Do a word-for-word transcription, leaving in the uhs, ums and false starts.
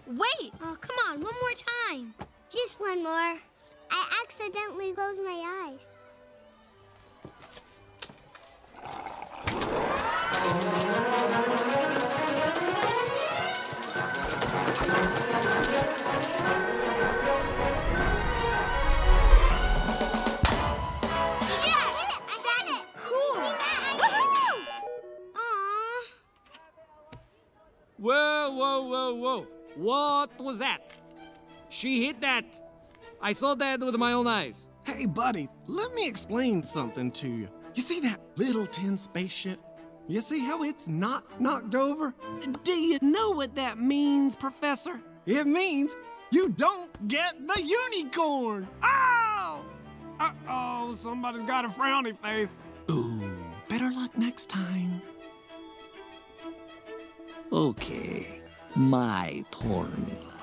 Wait! Oh, come on, one more time. Just one more. I accidentally closed my eyes. Whoa, whoa, whoa, whoa. What was that? She hit that. I saw that with my own eyes. Hey, buddy, let me explain something to you. You see that little tin spaceship? You see how it's not knocked over? Do you know what that means, Professor? It means you don't get the unicorn. Oh! Uh-oh, somebody's got a frowny face. Ooh, better luck next time. Okay, my turn.